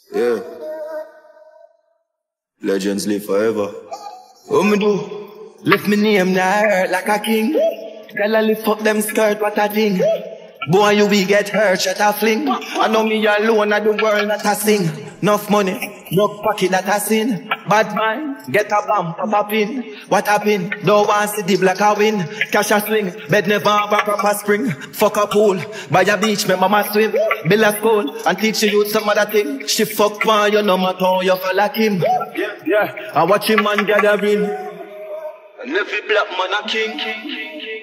Yeah. Legends live forever. What me do? Lift me name now hurt like a king. Girl, I lift up them skirt, what a thing. Boy, you will get hurt, shut a fling. I know me alone at the world that I sing. Enough money, no pocket that I sin. Bad mind, get a bomb, pop a pin. What happen? Don't want to see the black a win. Cash a swing, bed never have a proper spring. Fuck a pool, by a beach, make mama swim. Build a school, and teach you some other thing. She fuck one, you know matter how you feel like him. Yeah, I watch him man gathering. And every black man a king.